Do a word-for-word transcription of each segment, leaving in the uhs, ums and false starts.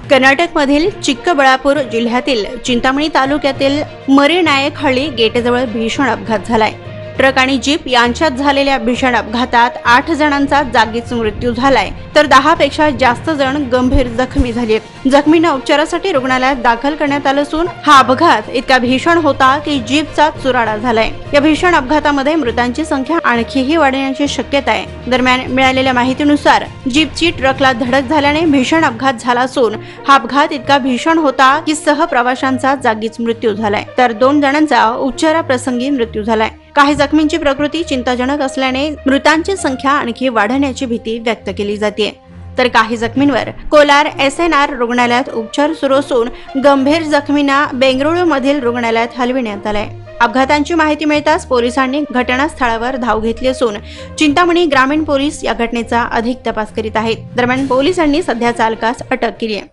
कर्नाटकमधील चिक्कबळापूर जिल्ह्यातील चिंतामणी तालुक्यातील मरीनायकहळ्ळी गेटजवळ भीषण अपघात झालाय। ट्रक आणि जीप यांच्यात झालेल्या भीषण अपघातात आठ जणांचा जागीच मृत्यू झालाय, तर दहा पेक्षा जास्त जण गंभीर जखमी झाले। जखमींना उपचारासाठी रुग्णालयात दाखल करण्यात आलं असून हा अपघात इतका भीषण होता की जीपचा चुराडा झालाय। या भीषण अपघातामध्ये मृतांची संख्या आणखीही वाढण्याची शक्यता आहे। दरम्यान मिळालेल्या माहितीनुसार जीपची ट्रकला धडक झाल्याने भीषण अपघात झाला असून हा अपघात इतका भीषण होता की सहप्रवाशांचा जागीच मृत्यू झालाय, तर दोन जणांचा उपचाराप्रसंगी मृत्यू झालाय। काही जखमींची प्रकृती चिंताजनक असल्याने मृतांची संख्या आणखी वाढण्याची भीती व्यक्त केली जाते। तर काही जखमींवर कोलार एस एन आर रुग्णालयात उपचार सुरू असून गंभीर जखमींना बेंगळुरू मधील रुग्णालयात हलविण्यात आलंय। अपघातांची माहिती मिळताच पोलिसांनी घटनास्थळावर धाव घेतली असून चिंतामणी ग्रामीण पोलीस या घटनेचा अधिक तपास करीत आहेत। दरम्यान पोलिसांनी सध्या चालकास अटक केली आहे।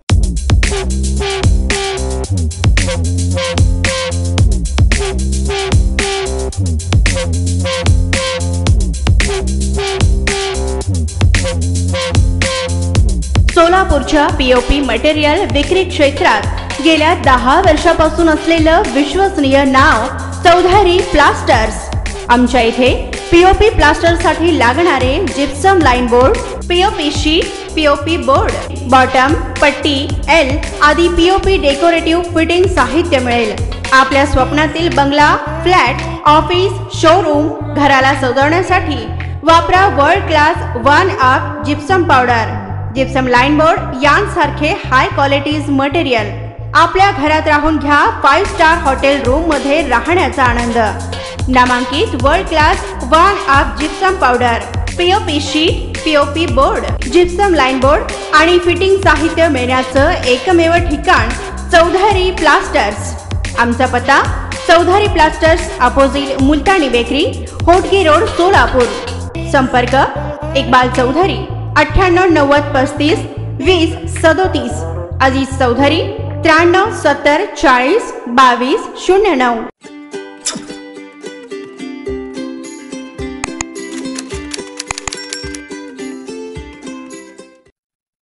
सोलापूरच्या पीओपी मटेरियल विक्री क्षेत्रात गेल्या दहा वर्षापासून असलेलं विश्वसनीय नाव चौधरी प्लास्टर्स। आमच्या इथे पीओपी प्लास्टर साठी लागणारे gypsum line board, POP sheet, POP board, bottom, पट्टी, एल आदी पीओपी डेकोरेटिव्ह फिटिंग साहित्य मिळेल। आपल्या स्वप्नातील बंगला, फ्लॅट, ऑफिस, शोरूम, घराला सजवण्यासाठी वापरा world class one up gypsum powder, gypsum line board यांसारखे हाय क्वालिटीज मटेरियल। आपल्या घरात राहून घ्या फाइव्ह स्टार हॉटेल रूम मध्ये राहण्याचा आनंद। नामांकित world class one up gypsum powder, POP sheet, POP board, gypsum line board आणि फिटिंग साहित्य मिळण्याचं एकमेव ठिकाण चौधरी प्लास्टर्स। आमचा पत्ता Chaudhari plasters opposite Multani bakery, Hotgi road, Solapur. संपर्क इकबाल चौधरी अठ्ठ्याण्णव नव्वद पस्तीस वीस सदोतीस, अजीज चौधरी त्र्याण्णव सत्तर चाळीस बावीस शून्य नऊ।